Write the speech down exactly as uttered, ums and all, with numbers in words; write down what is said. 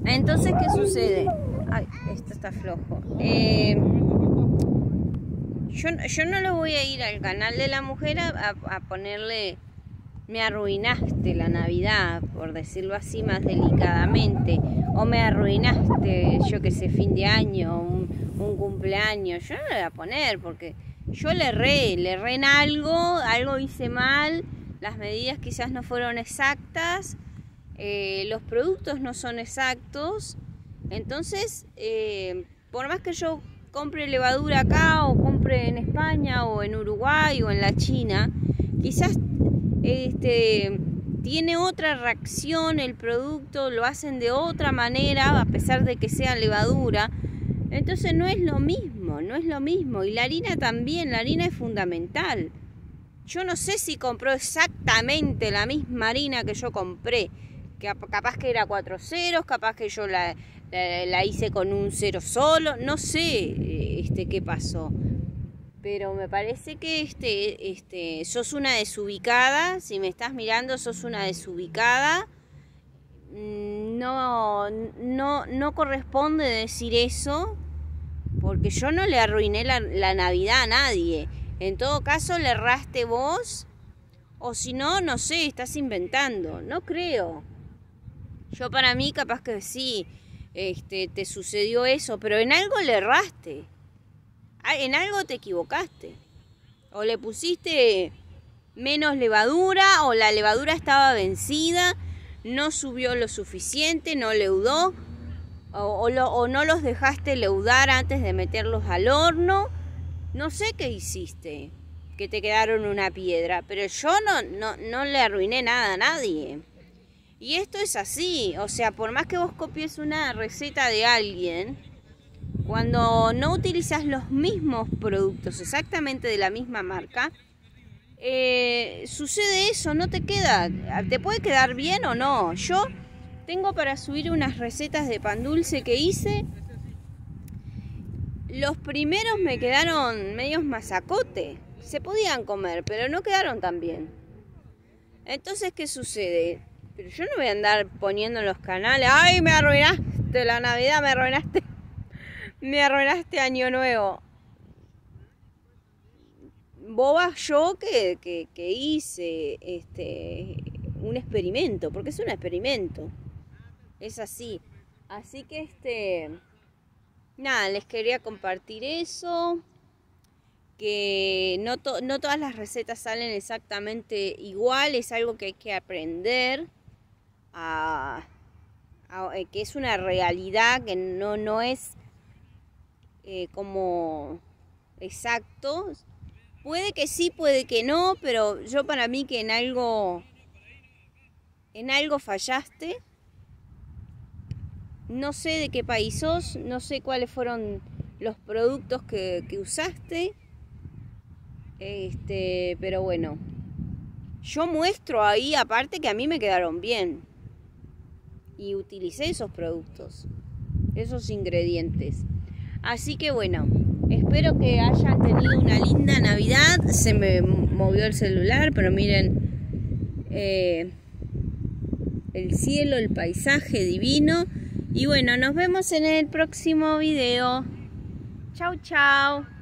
Entonces, ¿qué sucede? Ay, esto está flojo. Eh, yo, yo no le voy a ir al canal de la mujer a, a ponerle me arruinaste la Navidad, por decirlo así más delicadamente, o me arruinaste, yo que sé, fin de año, un, un cumpleaños. Yo no le voy a poner porque yo le erré, le erré en algo, algo hice mal, las medidas quizás no fueron exactas, eh, los productos no son exactos. Entonces, eh, por más que yo compre levadura acá o compre en España o en Uruguay o en la China, quizás este, tiene otra reacción el producto, lo hacen de otra manera a pesar de que sea levadura. Entonces no es lo mismo, no es lo mismo. Y la harina también, la harina es fundamental. Yo no sé si compró exactamente la misma harina que yo compré, que capaz que era cuatro ceros, capaz que yo la, la, la hice con un cero solo, no sé este, qué pasó. Pero me parece que este, este, sos una desubicada, si me estás mirando sos una desubicada. No, no, no corresponde decir eso, porque yo no le arruiné la, la Navidad a nadie. En todo caso le erraste vos, o si no, no sé, estás inventando, no creo. Yo para mí capaz que sí, este, te sucedió eso, pero en algo le erraste. En algo te equivocaste. O le pusiste menos levadura, o la levadura estaba vencida, no subió lo suficiente, no leudó, o, o, lo, o no los dejaste leudar antes de meterlos al horno. No sé qué hiciste, que te quedaron una piedra, pero yo no, no, no le arruiné nada a nadie. Y esto es así, o sea, por más que vos copies una receta de alguien, cuando no utilizas los mismos productos exactamente de la misma marca, eh, sucede eso, no te queda, te puede quedar bien o no. Yo tengo para subir unas recetas de pan dulce que hice. Los primeros me quedaron medios masacote, se podían comer, pero no quedaron tan bien. Entonces, ¿qué sucede? Pero yo no voy a andar poniendo en los canales, ¡ay, me arruinaste la Navidad, me arruinaste! Me arruinaste Año Nuevo. Boba yo que, que, que hice este, un experimento, porque es un experimento. Es así. Así que, este, nada, les quería compartir eso. Que no, to, no todas las recetas salen exactamente igual. Es algo que hay que aprender. A, a, que es una realidad, que no, no es... Eh, como exacto. Puede que sí, puede que no, pero yo para mí que en algo en algo fallaste. No sé de qué país sos, no sé cuáles fueron los productos que, que usaste, este, pero bueno, yo muestro ahí aparte que a mí me quedaron bien y utilicé esos productos, esos ingredientes. Así que bueno, espero que hayan tenido una linda Navidad. Se me movió el celular, pero miren eh, el cielo, el paisaje divino. Y bueno, nos vemos en el próximo video. Chau, chau.